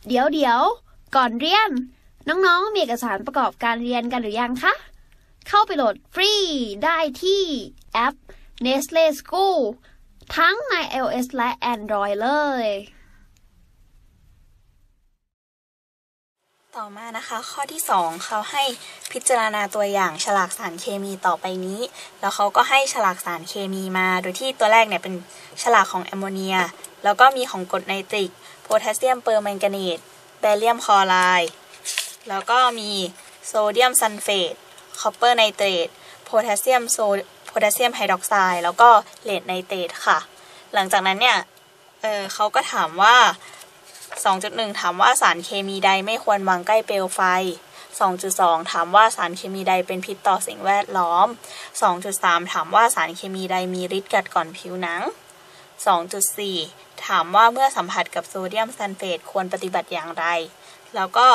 เดี๋ยวก่อนเรียนน้องๆมีเอกสารประกอบการเรียนกันหรือยังคะเข้าไปโหลดฟรีได้ที่แอป Nestle School ทั้งใน iOS และ Android เลยต่อมานะคะข้อที่2เขาให้พิจารณาตัวอย่างฉลากสารเคมีต่อไปนี้แล้วเขาก็ให้ฉลากสารเคมีมาโดยที่ตัวแรกเนี่ยเป็นฉลากของแอมโมเนียแล้วก็มีของกรดไนตริกโพแทสเซียมเปอร์แมงกานีตแบเรียมคลอไรด์แล้วก็มีโซเดียมซัลเฟตคอปเปอร์ไนเตรตโพแทสเซียมไฮดรอกไซด์แล้วก็เลดไนเตรตค่ะหลังจากนั้นเนี่ยเขาก็ถามว่า2.1 ถามว่าสารเคมีใดไม่ควรวางใกล้เปลวไฟ 2.2 ถามว่าสารเคมีใดเป็นพิษต่อสิ่งแวดล้อม 2.3 ถามว่าสารเคมีใดมีฤทธิ์กัดกร่อนผิวหนัง 2.4 ถามว่าเมื่อสัมผัสกับโซเดียมซัลเฟตควรปฏิบัติอย่างไรแล้วก็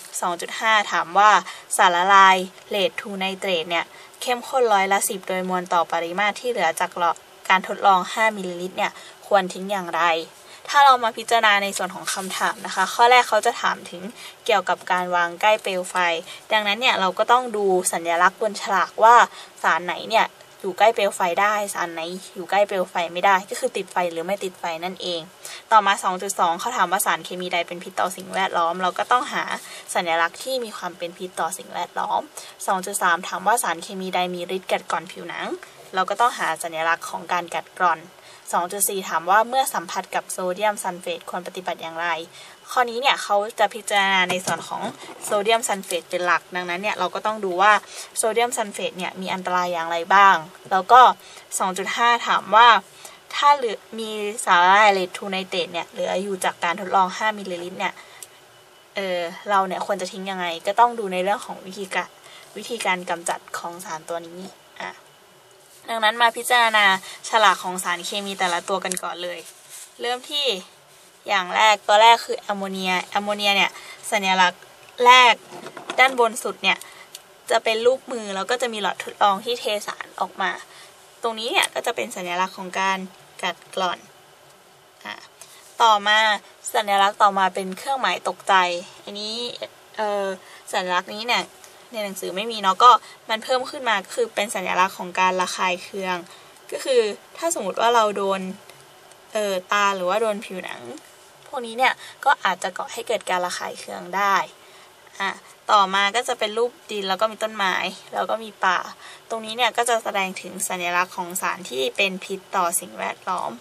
2.5 ถามว่าสารละลายเลดทูไนเตรตเนี่ยเข้มข้น10%โดยมวลต่อปริมาตรที่เหลือจากการทดลอง5มิลลิลิตรเนี่ยควรทิ้งอย่างไรถ้าเรามาพิจารณาในส่วนของคำถามนะคะข้อแรกเขาจะถามถึงเกี่ยวกับการวางใกล้เปลวไฟดังนั้นเนี่ยเราก็ต้องดูสัญลักษณ์บนฉลากว่าสารไหนเนี่ยอยู่ใกล้เปลวไฟได้สารไหนอยู่ใกล้เปลวไฟไม่ได้ก็คือติดไฟหรือไม่ติดไฟนั่นเองต่อมา 2.2 เขาถามว่าสารเคมีใดเป็นพิษต่อสิ่งแวดล้อมเราก็ต้องหาสัญลักษณ์ที่มีความเป็นพิษต่อสิ่งแวดล้อม 2.3 ถามว่าสารเคมีใดมีฤทธิ์กัดกร่อนผิวหนังเราก็ต้องหาสัญลักษณ์ของการกัดกร่อน 2.4 ถามว่าเมื่อสัมผัสกับโซเดียมซัลเฟตควรปฏิบัติอย่างไรข้อนี้เนี่ยเขาจะพิจารณาในส่วนของโซเดียมซัลเฟตเป็นหลักดังนั้นเนี่ยเราก็ต้องดูว่าโซเดียมซัลเฟตเนี่ยมีอันตรายอย่างไรบ้างแล้วก็ 2.5 ถามว่าถ้ามีสารละลายเลดทูไนเตรตเนี่ยเหลืออยู่จากการทดลอง5มิลลิลิตรเนี่ยเราเนี่ยควรจะทิ้งยังไงก็ต้องดูในเรื่องของวิธีการกำจัดของสารตัวนี้ดังนั้นมาพิจารณาฉลากของสารเคมีแต่ละตัวกันก่อนเลยเริ่มที่อย่างแรกตัวแรกคือแอมโมเนียเนี่ยสัญลักษณ์แรกด้านบนสุดเนี่ยจะเป็นรูปมือแล้วก็จะมีหลอดทดลองที่เทสารออกมาตรงนี้เนี่ยก็จะเป็นสัญลักษณ์ของการกัดกร่อนต่อมาสัญลักษณ์ต่อมาเป็นเครื่องหมายตกใจอันนี้สัญลักษณ์นี้เนี่ยในหนังสือไม่มีเนาะก็มันเพิ่มขึ้นมาก็คือเป็นสัญลักษณ์ของการระคายเคืองก็คือถ้าสมมติว่าเราโดนตาหรือว่าโดนผิวหนังพวกนี้เนี่ยก็อาจจะก่อให้เกิดการระคายเคืองได้ต่อมาก็จะเป็นรูปดินแล้วก็มีต้นไม้แล้วก็มีป่าตรงนี้เนี่ยก็จะแสดงถึงสัญลักษณ์ของสารที่เป็นพิษต่อสิ่งแวดล้อม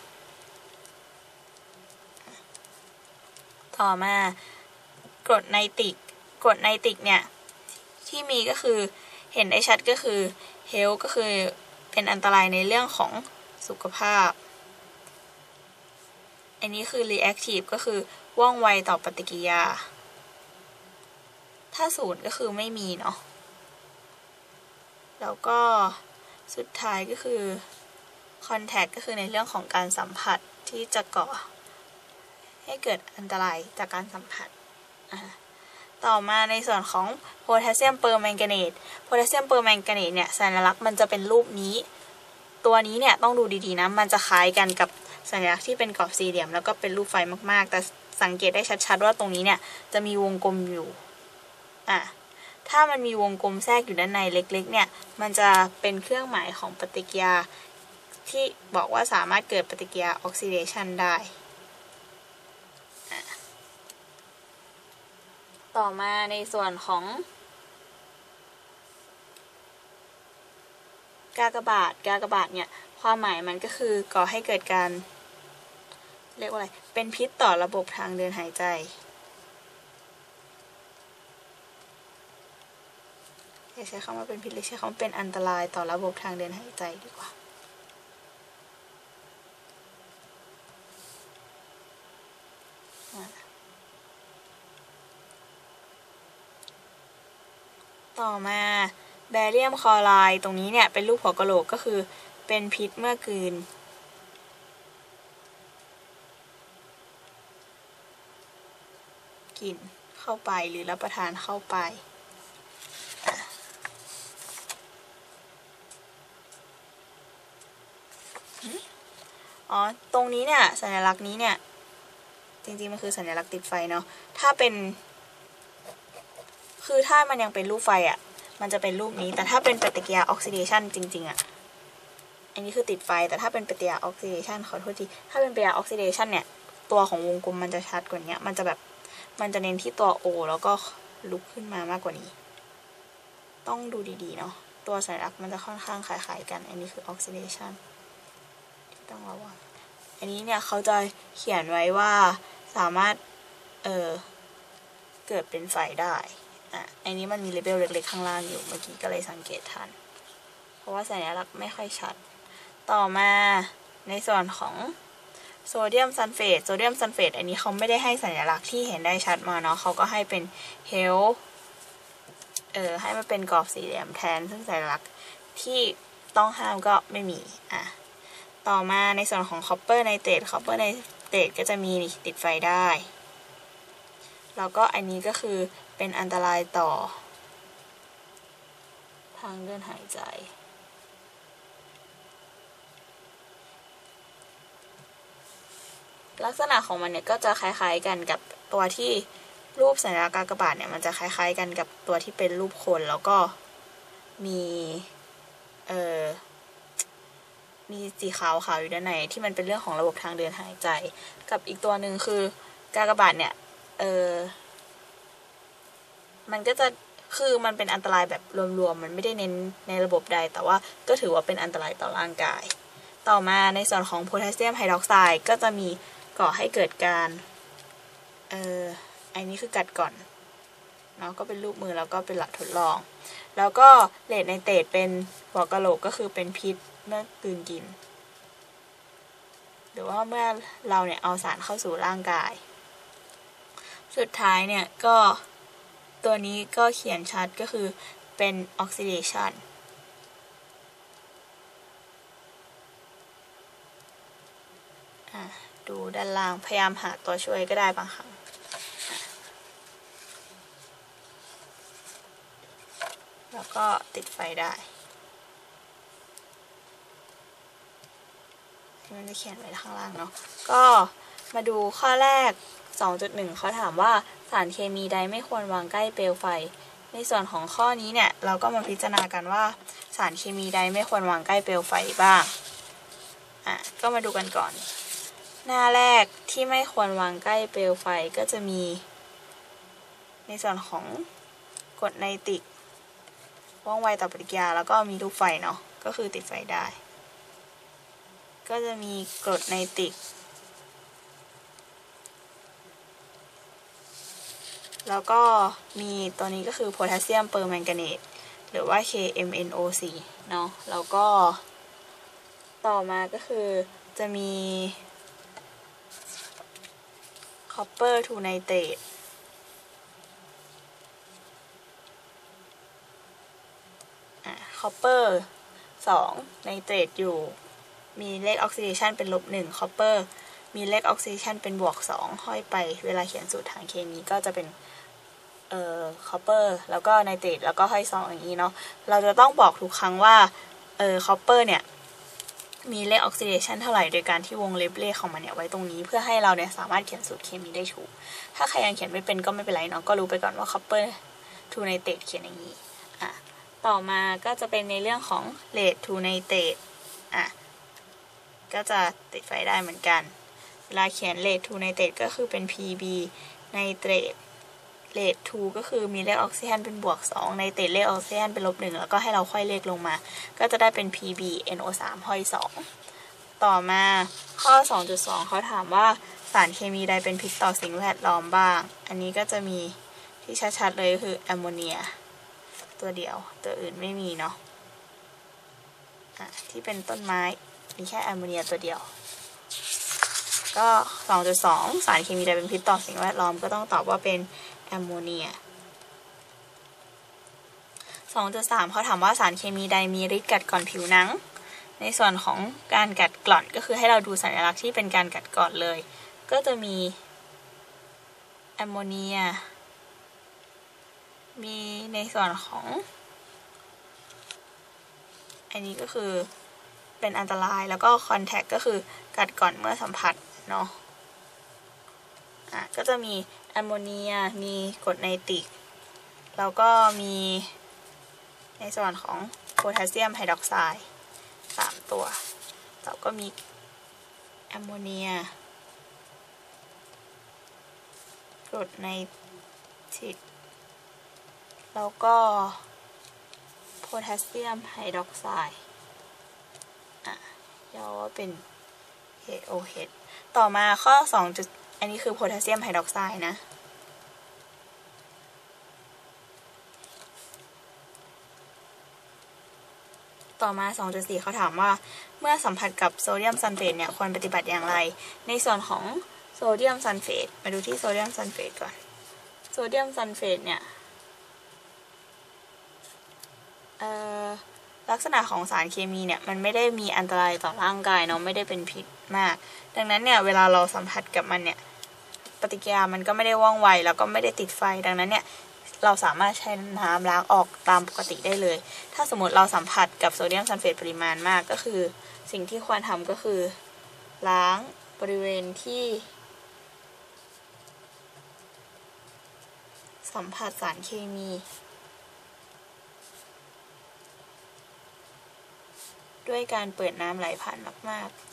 ต่อมากรดไนตริกเนี่ยที่มีก็คือเห็นได้ชัดก็คือเฮลก็คือเป็นอันตรายในเรื่องของสุขภาพอันนี้คือ reactive ก็คือว่องไวต่อปฏิกิริยาถ้า0ก็คือไม่มีเนาะแล้วก็สุดท้ายก็คือ contact ก็คือในเรื่องของการสัมผัสที่จะก่อให้เกิดอันตรายจากการสัมผัสต่อมาในส่วนของโพแทสเซียมเปอร์แมงกานีตเนี่ยสัญลักษณ์มันจะเป็นรูปนี้ตัวนี้เนี่ยต้องดูดีๆนะมันจะคล้ายกันกับสัญลักษณ์ที่เป็นกรอบสี่เหลี่ยมแล้วก็เป็นรูปไฟมากๆแต่สังเกตได้ชัดๆว่าตรงนี้เนี่ยจะมีวงกลมอยู่ถ้ามันมีวงกลมแทรกอยู่ด้านในเล็กๆเนี่ยมันจะเป็นเครื่องหมายของปฏิกิริยาที่บอกว่าสามารถเกิดปฏิกิริยาออกซิเดชันได้ต่อมาในส่วนของกากบาทเนี่ยความหมายมันก็คือก่อให้เกิดการเรียกว่าอะไรเป็นพิษต่อระบบทางเดินหายใจอย่าใช้คำว่าเป็นพิษเลยใช้คำว่าเป็นอันตรายต่อระบบทางเดินหายใจดีกว่าต่อมาแบเรียมคลอไรด์ตรงนี้เนี่ยเป็นรูปหัวกะโหลกก็คือเป็นพิษเมื่อกลืนกินเข้าไปหรือรับประทานเข้าไปตรงนี้เนี่ยสัญลักษณ์นี้เนี่ยจริงๆมันคือสัญลักษณ์ติดไฟเนาะถ้าเป็นคือถ้ามันยังเป็นรูปไฟอ่ะมันจะเป็นรูปนี้แต่ถ้าเป็นปฏิกิริยาออกซิเดชันจริงๆอ่ะอันนี้คือติดไฟแต่ถ้าเป็นปฏิกิริยาออกซิเดชันขอโทษทีถ้าเป็นปฏิกิริยาออกซิเดชันเนี่ยตัวของวงกลมมันจะชัดกว่านี้มันจะแบบมันจะเน้นที่ตัว O แล้วก็ลุกขึ้นมามากกว่านี้ต้องดูดีๆเนาะตัวสัญลักษณ์มันจะค่อนข้างคล้ายๆกันอันนี้คือออกซิเดชันที่ต้องระวังอันนี้เนี่ยเขาจะเขียนไว้ว่าสามารถเกิดเป็นไฟได้อันนี้มันมีเลเบลเล็กๆข้างล่างอยู่เมื่อกี้ก็เลยสังเกตทันเพราะว่าสัญลักษณ์ไม่ค่อยชัดต่อมาในส่วนของโซเดียมซัลเฟตอันนี้เขาไม่ได้ให้สัญลักษณ์ที่เห็นได้ชัดมาเนาะเขาก็ให้เป็นเฮลให้มันเป็นกรอบสี่เหลี่ยมแทนซึ่งสัญลักษณ์ที่ต้องห้ามก็ไม่มีต่อมาในส่วนของคอปเปอร์ไนเตรตก็จะมีติดไฟได้แล้วก็อันนี้ก็คือเป็นอันตรายต่อทางเดินหายใจลักษณะของมันเนี่ยก็จะคล้ายๆกันกับตัวที่รูปสัญลักษณ์กากบาทเนี่ยมันจะคล้ายๆกันกับตัวที่เป็นรูปคนแล้วก็มีสีขาวอยู่ด้านในที่มันเป็นเรื่องของระบบทางเดินหายใจกับอีกตัวหนึ่งคือกากบาทเนี่ยมันก็จะคือมันเป็นอันตรายแบบรวมๆมันไม่ได้เน้นในระบบใดแต่ว่าก็ถือว่าเป็นอันตรายต่อร่างกายต่อมาในส่วนของโพแทสเซียมไฮดรอกไซด์ก็จะมีก่อให้เกิดการอันนี้คือกัดก่อนเนาะก็เป็นรูปมือแล้วก็เป็นหลักทดลองแล้วก็เลดไนเตรตเป็นหัวกะโหลกก็คือเป็นพิษเมื่อกลืนกินหรือว่าเมื่อเราเนี่ยเอาสารเข้าสู่ร่างกายสุดท้ายเนี่ยก็ตัวนี้ก็เขียนชัดก็คือเป็นออกซิเดชันดูด้านล่างพยายามหาตัวช่วยก็ได้บางครั้งแล้วก็ติดไฟได้มันจะเขียนไว้ข้างล่างเนาะก็มาดูข้อแรก 2.1 เขาถามว่าสารเคมีใดไม่ควรวางใกล้เปลวไฟในส่วนของข้อนี้เนี่ยเราก็มาพิจารณากันว่าสารเคมีใดไม่ควรวางใกล้เปลวไฟบ้างก็มาดูกันก่อนหน้าแรกที่ไม่ควรวางใกล้เปลวไฟก็จะมีในส่วนของกรดไนตริกว่องไวต่อปฏิกิริยาแล้วก็มีรูปไฟเนาะก็คือติดไฟได้ก็จะมีกรดไนตริกแล้วก็มีตัวนี้ก็คือโพแทสเซียมเปอร์แมงกาเนตหรือว่า KMNO4 เนาะแล้วก็ต่อมาก็คือจะมีคอปเปอร์ทูไนเตรตคอปเปอร์2ไนเตรตอยู่มีเลขออกซิเดชันเป็น-1คอปเปอร์มีเลขออกซิเดชันเป็น+2ห้อยไปเวลาเขียนสูตรทางเคมีก็จะเป็นคอปเปอร์แล้วก็ไนเตรตแล้วก็ห้อย2อย่างนี้เนาะเราจะต้องบอกทุกครั้งว่าคอปเปอร์เนี่ยมีเลขออกซิเดชันเท่าไหร่โดยการที่วงเล็บเลขของมันเนี่ยไว้ตรงนี้เพื่อให้เราเนี่ยสามารถเขียนสูตรเคมีได้ถูกถ้าใครยังเขียนไม่เป็นก็ไม่เป็นไรเนาะก็รู้ไปก่อนว่าคอปเปอร์ทูไนเตรตเขียนอย่างนี้ต่อมาก็จะเป็นในเรื่องของเลดทูไนเตรตก็จะติดไฟได้เหมือนกันเวลาเขียนเลดทูไนเตรตก็คือเป็น Pb ไนเตรตเลดทูก็คือมีเลขออกซิเจนเป็น+2ไนเตรตเลขออกซิเจนเป็น-1แล้วก็ให้เราค่อยเลขลงมาก็จะได้เป็น PbNO3 ห้อย2ต่อมาข้อ 2.2 เขาถามว่าสารเคมีใดเป็นพิษต่อสิ่งแวดล้อมบ้างอันนี้ก็จะมีที่ชัดๆเลยก็คือแอมโมเนียตัวเดียวตัวอื่นไม่มีเนาะที่เป็นต้นไม้มีแค่แอมโมเนียตัวเดียวก็ 2.2 สารเคมีใดเป็นพิษต่อสิ่งแวดล้อมก็ต้องตอบว่าเป็นแอมโมเนีย 2.3 เขาถามว่าสารเคมีใดมีฤทธิ์กัดกร่อนผิวหนังในส่วนของการกัดกร่อนก็คือให้เราดูสัญลักษณ์ที่เป็นการกัดกร่อนเลยก็จะมีแอมโมเนียมีในส่วนของอันนี้ก็คือเป็นอันตรายแล้วก็คอนแทคก็คือกัดก่อนเมื่อสัมผัสเนาะก็จะมีแอมโมเนียมีกรดไนตริกแล้วก็มีในส่วนของโพแทสเซียมไฮดรอกไซด์3ตัวแล้วก็มีแอมโมเนียกรดไนตริกแล้วก็โพแทสเซียมไฮดรอกไซด์ย่อว่าเป็น KOH ต่อมาข้อ2อันนี้คือโพแทสเซียมไฮดรอกไซด์นะต่อมา 2.4 เขาถามว่าเมื่อสัมผัสกับโซเดียมซัลเฟตเนี่ยควรปฏิบัติอย่างไรในส่วนของโซเดียมซัลเฟตมาดูที่โซเดียมซัลเฟตก่อนโซเดียมซัลเฟตเนี่ยลักษณะของสารเคมีเนี่ยมันไม่ได้มีอันตรายต่อร่างกายเนาะไม่ได้เป็นพิษมากดังนั้นเนี่ยเวลาเราสัมผัสกับมันเนี่ยปฏิกิริยามันก็ไม่ได้ว่องไวแล้วก็ไม่ได้ติดไฟดังนั้นเนี่ยเราสามารถใช้น้ำล้างออกตามปกติได้เลยถ้าสมมติเราสัมผัสกับโซเดียมซัลเฟตปริมาณมากก็คือสิ่งที่ควรทำก็คือล้างบริเวณที่สัมผัสสารเคมีด้วยการเปิดน้ำไหลผ่านมากๆ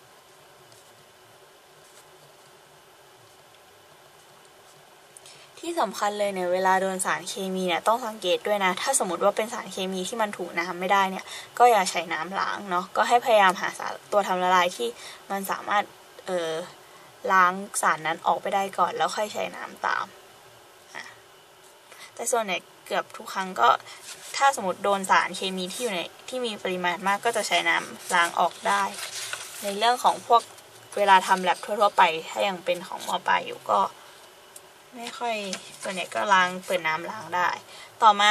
ที่สำคัญเลยเนี่ยเวลาโดนสารเคมีเนี่ยต้องสังเกตด้วยนะถ้าสมมติว่าเป็นสารเคมีที่มันถูน้ำไม่ได้เนี่ยก็อย่าใช้น้ำล้างเนาะก็ให้พยายามหาสารตัวทำละลายที่มันสามารถล้างสารนั้นออกไปได้ก่อนแล้วค่อยใช้น้ำตามแต่ส่วนใหญ่เกือบทุกครั้งก็ถ้าสมมติโดนสารเคมีที่มีปริมาณมากก็จะใช้น้ำล้างออกได้ในเรื่องของพวกเวลาทำแลบทั่วๆไปถ้ายังเป็นของม.ปลายอยู่ก็ไม่ค่อยส่วนใหญ่ก็ล้างเปิดน้ำล้างได้ต่อมา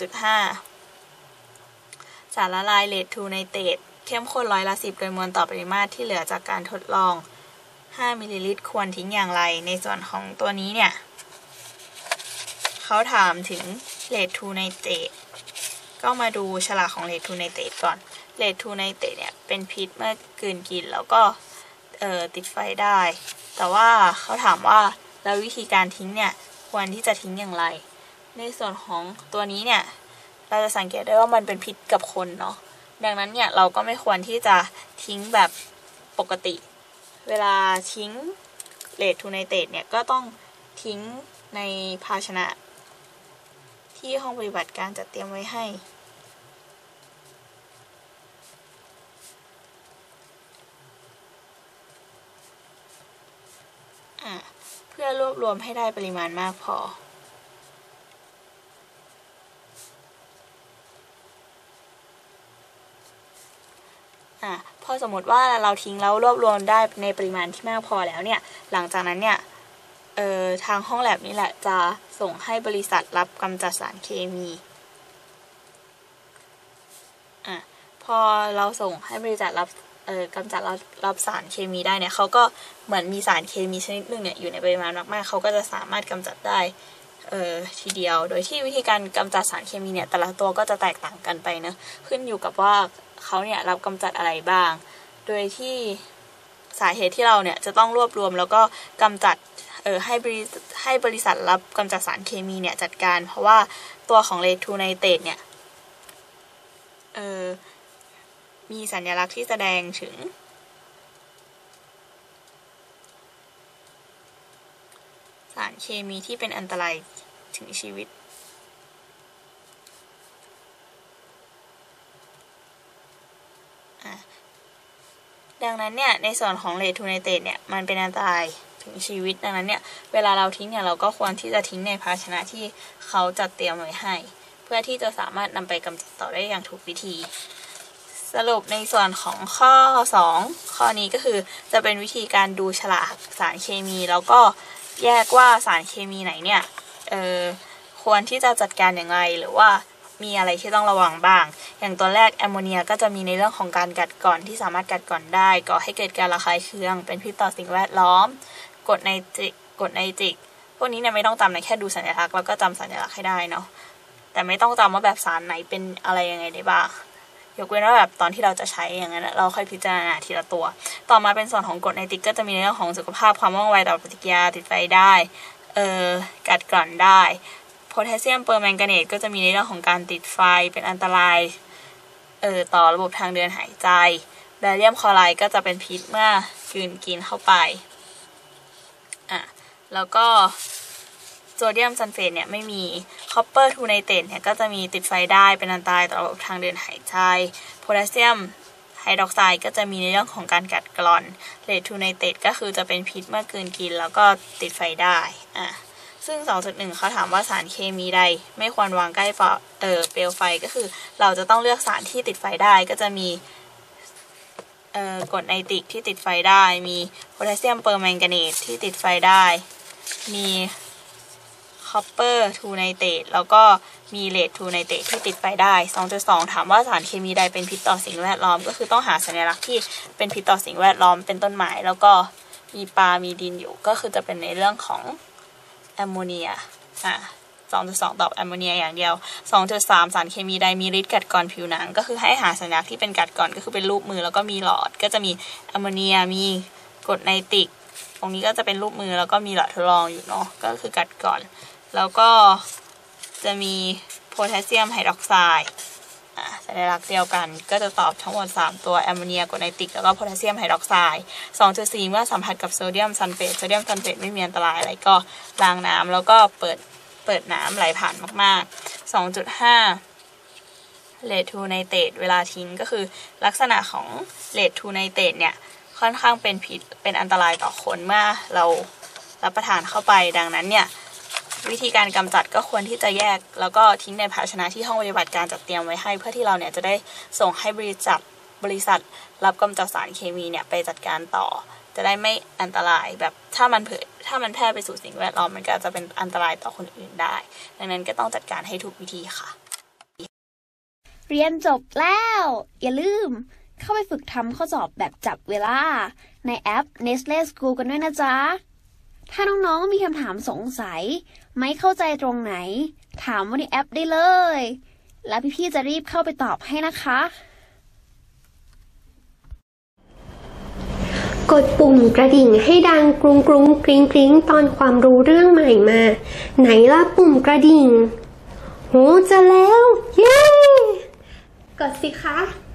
2.5 สารละลายเลดทูไนเตรตเข้มข้น10%โดยมวลต่อปริมาตรที่เหลือจากการทดลอง5 มิลลิลิตรควรทิ้งอย่างไรในส่วนของตัวนี้เนี่ยเขาถามถึงเลดทูไนเตรตก็มาดูฉลากของเลดทูไนเตรตก่อนเลดทูไนเตรตเนี่ยเป็นพิษเมื่อกลืนกินแล้วก็ติดไฟได้แต่ว่าเขาถามว่าแล้ววิธีการทิ้งเนี่ยควรที่จะทิ้งอย่างไรในส่วนของตัวนี้เนี่ยเราจะสังเกตได้ว่ามันเป็นพิษกับคนเนาะดังนั้นเนี่ยเราก็ไม่ควรที่จะทิ้งแบบปกติเวลาทิ้งเลดทูไนเตรตเนี่ยก็ต้องทิ้งในภาชนะที่ห้องปฏิบัติการจัดเตรียมไว้ให้เพื่อรวบรวมให้ได้ปริมาณมากพอพอสมมติว่าเราทิ้งแล้วรวบรวมได้ในปริมาณที่มากพอแล้วเนี่ยหลังจากนั้นเนี่ยทางห้องแลบนี่แหละจะส่งให้บริษัทรับกำจัดสารเคมีพอเราส่งให้บริษัทรับกำจัดรับสารเคมีได้เนี่ยเขาก็เหมือนมีสารเคมีชนิดหนึ่งเนี่ยอยู่ในปริมาณมากๆเขาก็จะสามารถกำจัดได้ทีเดียวโดยที่วิธีการกำจัดสารเคมีเนี่ยแต่ละตัวก็จะแตกต่างกันไปเนอะขึ้นอยู่กับว่าเขาเนี่ยรับกำจัดอะไรบ้างโดยที่สาเหตุที่เราเนี่ยจะต้องรวบรวมแล้วก็กำจัดให้บริษัทรับกำจัดสารเคมีเนี่ยจัดการเพราะว่าตัวของเลดทูไนเตรตเนี่ยมีสัญลักษณ์ที่แสดงถึงสารเคมีที่เป็นอันตรายถึงชีวิตดังนั้นเนี่ยในส่วนของเลดทูไนเตรตเนี่ยมันเป็นอันตรายถึงชีวิตดังนั้นเนี่ยเวลาเราทิ้งเนี่ยเราก็ควรที่จะทิ้งในภาชนะที่เขาจัดเตรียมไว้ให้เพื่อที่จะสามารถนำไปกำจัดต่อได้อย่างถูกวิธีสรุปในส่วนของข้อ2ข้อนี้ก็คือจะเป็นวิธีการดูฉลากสารเคมีแล้วก็แยกว่าสารเคมีไหนเนี่ยควรที่จะจัดการอย่างไรหรือว่ามีอะไรที่ต้องระวังบ้างอย่างตัวแรกแอมโมเนียก็จะมีในเรื่องของการกัดกร่อนที่สามารถกัดกร่อนได้ก่อให้เกิดการระคายเคืองเป็นพิษต่อสิ่งแวดล้อมกรดไนตริกพวกนี้เนี่ยไม่ต้องจำนะแค่ดูสัญลักษณ์แล้วก็จำสัญลักษณ์ให้ได้เนาะแต่ไม่ต้องจำว่าแบบสารไหนเป็นอะไรยังไงได้บ้างยกเว้นว่าแบบตอนที่เราจะใช้อย่างนั้นเราค่อยพิจารณาทีละตัวต่อมาเป็นส่วนของกรดไนตริกก็จะมีในเรื่องของสุขภาพความว่องไวต่อปฏิกิริยาติดไฟได้กัดกร่อนได้โพแทสเซียมเปอร์แมงกาเนตก็จะมีในเรื่องของการติดไฟเป็นอันตรายต่อระบบทางเดินหายใจแบเรียมคลอไรด์ก็จะเป็นพิษเมื่อกลืนกินเข้าไปแล้วก็โซเดียมซัลเฟตเนี่ยไม่มีคอปเปอร์ทูไนเตรตเนี่ยก็จะมีติดไฟได้เป็นอันตรายต่อระบบทางเดินหายใจโพแทสเซียมไฮดรอกไซด์ก็จะมีในเรื่องของการกัดกร่อนเลดทูไนเตรตก็คือจะเป็นพิษเมื่อกลืนกินแล้วก็ติดไฟได้ซึ่ง 2.1 เขาถามว่าสารเคมีใดไม่ควรวางใกล้เปลวไฟก็คือเราจะต้องเลือกสารที่ติดไฟได้ก็จะมีกรดไนตริกที่ติดไฟได้มีโพแทสเซียมเปอร์แมงกาเนตที่ติดไฟได้มีคอปเปอร์ทูไนเตรตแล้วก็มีเลดทูไนเตรตที่ติดไฟได้ 2.2 ถามว่าสารเคมีใดเป็นพิษต่อสิ่งแวดล้อมก็คือต้องหาสัญลักษณ์ที่เป็นพิษต่อสิ่งแวดล้อมเป็นต้นไม้แล้วก็มีปลามีดินอยู่ก็คือจะเป็นในเรื่องของแอมโมเนีย2.2 ตอบแอมโมเนียอย่างเดียว 2.3 สารเคมีใดมีฤทธิ์กัดกร่อนผิวหนังก็คือให้หาสัญลักษณ์ที่เป็นกัดกร่อนก็คือเป็นรูปมือแล้วก็มีหลอดก็จะมีแอมโมเนียมีกรดไนตริกตรงนี้ก็จะเป็นรูปมือแล้วก็มีหลอดทดลองอยู่เนาะก็คือกัดกร่อนแล้วก็จะมีโพแทสเซียมไฮดรอกไซด์สัญลักษณ์เดียวกันก็จะตอบทั้งหมด3ตัวแอมโมเนียกรดไนตริกแล้วก็โพแทสเซียมไฮดรอกไซด์ 2.4 เมื่อสัมผัสกับโซเดียมซัลเฟตไม่มีอันตรายอะไรก็ล้างน้ำแล้วก็เปิดน้ำไหลผ่านมากๆ 2.5 เลดทูไนเตรตเวลาทิ้งก็คือลักษณะของเลดทูไนเตรตเนี่ยค่อนข้างเป็นพิษเป็นอันตรายต่อคนเมื่อเรารับประทานเข้าไปดังนั้นเนี่ยวิธีการกำจัดก็ควรที่จะแยกแล้วก็ทิ้งในภาชนะที่ห้องปฏิบัติการจัดเตรียมไว้ให้เพื่อที่เราเนี่ยจะได้ส่งให้บริษัทรับกำจัดสารเคมีเนี่ยไปจัดการต่อจะได้ไม่อันตรายแบบถ้ามันแพร่ไปสู่สิ่งแวดล้อมมันก็จะเป็นอันตรายต่อคนอื่นได้ดังนั้นก็ต้องจัดการให้ถูกวิธีค่ะเรียนจบแล้วอย่าลืมเข้าไปฝึกทำข้อสอบแบบจับเวลาในแอป Nestle School กันด้วยนะจ๊ะถ้าน้องๆมีคำถามสงสัยไม่เข้าใจตรงไหนถามว่าในแอปได้เลยแล้วพี่ๆจะรีบเข้าไปตอบให้นะคะกดปุ่มกระดิ่งให้ดังกรุงกรุงกริ๊งกริ๊งตอนความรู้เรื่องใหม่มาไหนล่ะปุ่มกระดิ่งโหจะแล้วเย้กดสิคะ